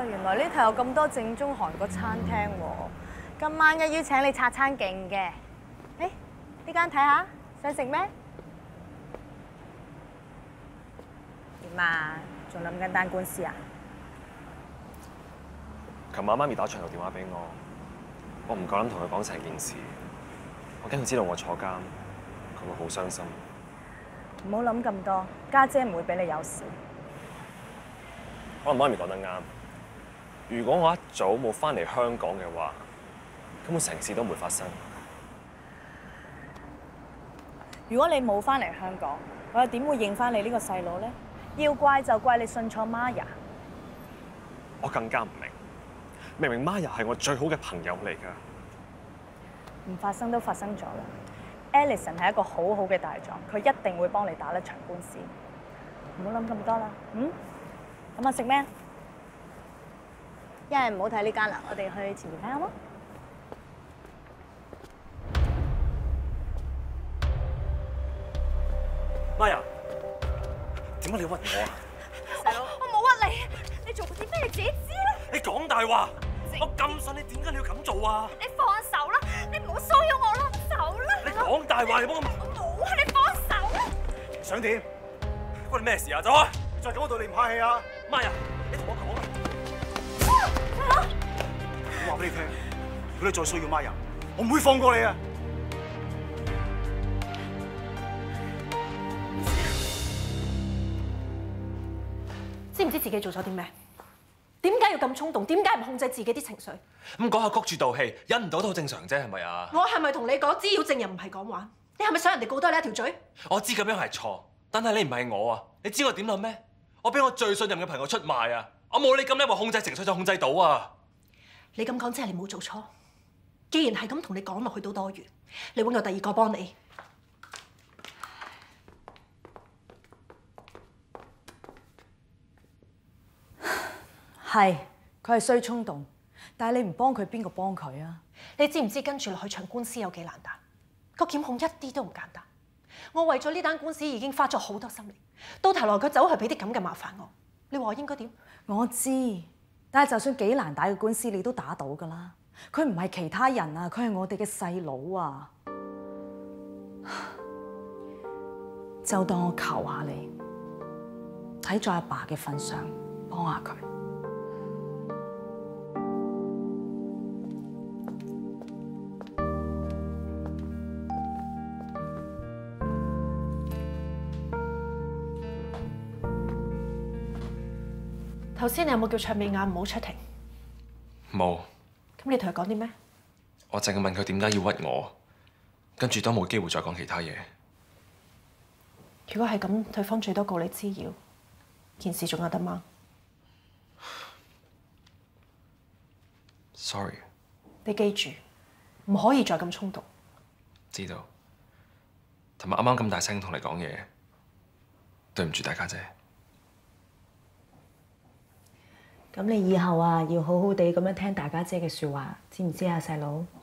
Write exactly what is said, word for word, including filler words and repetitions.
哇！原來呢頭有咁多正宗韓國餐廳喎，今晚一於請你拆餐勁嘅。誒，呢間睇下，想食咩？點啊？仲諗緊單官司啊？ 琴晚媽咪打長途電話俾我，我唔夠膽同佢講成件事，我驚佢知道我坐監，佢會好傷心。 唔好諗咁多，家姐唔會俾你有事。 可能媽咪講得啱，如果我一早冇翻嚟香港嘅話，根本成事都唔會發生。 如果你冇翻嚟香港，我又點會認翻你呢個細佬咧？要怪就怪你信錯 Maya。 我更加唔明，明明 Maya 係我最好嘅朋友嚟㗎。 唔發生都發生咗啦。Ellison 係一個好好嘅大狀，佢一定會幫你打一場官司。唔好諗咁多啦，嗯？咁啊食咩？一係唔好睇呢間啦，我哋去前面睇好冇 ？Maya，點解你屈我啊？ 細佬，我冇屈你，你做過啲咩你自己知啦。 你講大話！我咁信你，點解你要咁做啊？ 你放手啦！你唔好騷擾我啦，走啦！ 你講大話，你幫我我冇啊！你放手啦！ 想點？關你咩事啊？走啊！再咁我對你唔客氣啊！Maya，你同我講啊！ 細佬， 我話俾你聽，如果你再騷擾 Maya，我唔會放過你啊！ 知唔知自己做咗啲咩？點解要咁衝動？點解唔控制自己啲情緒？ 咁講下谷住道氣，忍唔到都好正常啫，係咪啊？ 我係咪同你講，滋擾證人唔係講玩？你係咪想人哋告多你一條罪？ 我知咁樣係錯，但係你唔係我啊！你知我點諗咩？我俾我最信任嘅朋友出賣啊！我冇你咁叻，話控制情緒就控制到啊！ 你咁講即係你冇做錯。既然係咁，同你講落去都多餘。你揾個第二個幫你。 係，佢係衰衝動，但係你唔幫佢，邊個幫佢啊？ 你知唔知跟住落去場官司有幾難打？個檢控一啲都唔簡單。我為咗呢單官司已經花咗好多心力，到頭來佢走去俾啲咁嘅麻煩我。你話我應該點？ 我知，但係就算幾難打嘅官司，你都打到㗎啦。佢唔係其他人啊，佢係我哋嘅細佬啊。就當我求下你，睇在阿爸嘅份上，幫下佢。 頭先你有冇叫卓美雅唔好出庭？ 冇。 咁你同佢講啲咩？ 我淨係問佢點解要屈我，跟住都冇機會再講其他嘢。 如果係咁，對方最多告你滋擾，件事仲有得掹。 Sorry。 你記住，唔可以再咁衝動。 知道。同埋啱啱咁大聲同你講嘢，對唔住大家姐。 咁你以後啊，要好好地咁樣聽大家姐嘅説話，知唔知啊，細佬？